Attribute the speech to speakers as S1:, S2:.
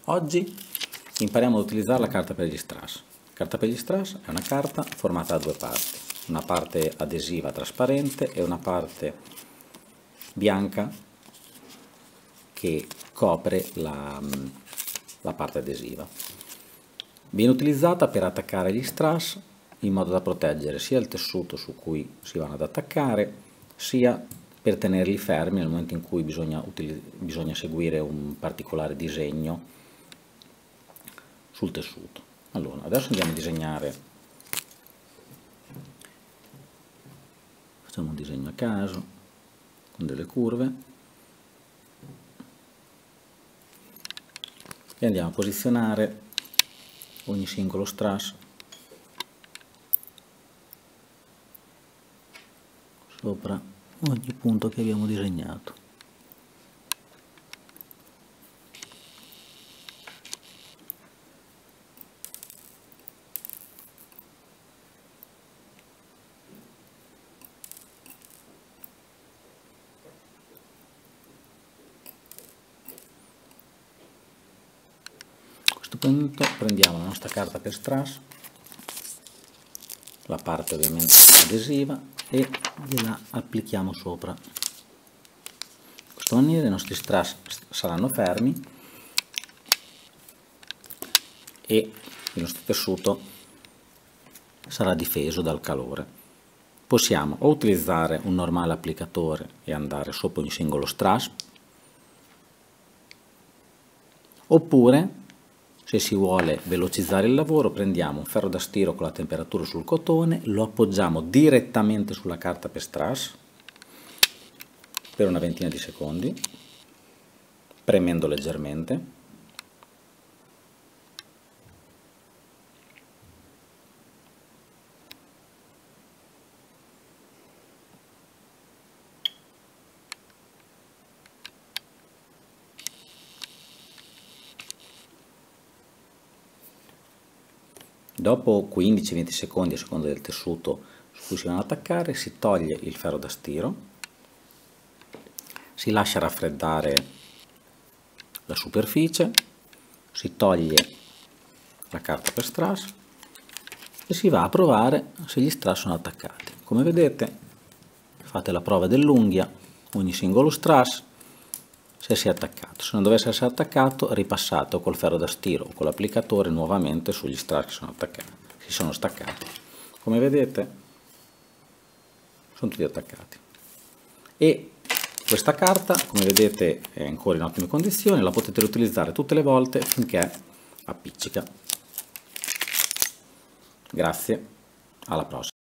S1: Oggi impariamo ad utilizzare la carta per gli strass. La carta per gli strass è una carta formata da due parti, una parte adesiva trasparente e una parte bianca che copre la parte adesiva. Viene utilizzata per attaccare gli strass in modo da proteggere sia il tessuto su cui si vanno ad attaccare, sia per tenerli fermi nel momento in cui bisogna seguire un particolare disegno sul tessuto. Allora, adesso andiamo a disegnare, facciamo un disegno a caso con delle curve e andiamo a posizionare ogni singolo strass sopra ogni punto che abbiamo disegnato. A questo punto prendiamo la nostra carta per strass, la parte ovviamente adesiva, e gliela applichiamo sopra. In questa maniera i nostri strass saranno fermi e il nostro tessuto sarà difeso dal calore. Possiamo o utilizzare un normale applicatore e andare sopra ogni singolo strass, oppure, se si vuole velocizzare il lavoro, prendiamo un ferro da stiro con la temperatura sul cotone, lo appoggiamo direttamente sulla carta per strass per una ventina di secondi, premendo leggermente. Dopo 15-20 secondi, a seconda del tessuto su cui si vanno ad attaccare, si toglie il ferro da stiro, si lascia raffreddare la superficie, si toglie la carta per strass e si va a provare se gli strass sono attaccati. Come vedete, fate la prova dell'unghia, ogni singolo strass, se si è attaccato. Se non dovesse essere attaccato, ripassate o col ferro da stiro o con l'applicatore nuovamente sugli strass che sono attaccati, si sono staccati. Come vedete, sono tutti attaccati. E questa carta, come vedete, è ancora in ottime condizioni, la potete riutilizzare tutte le volte finché appiccica. Grazie, alla prossima.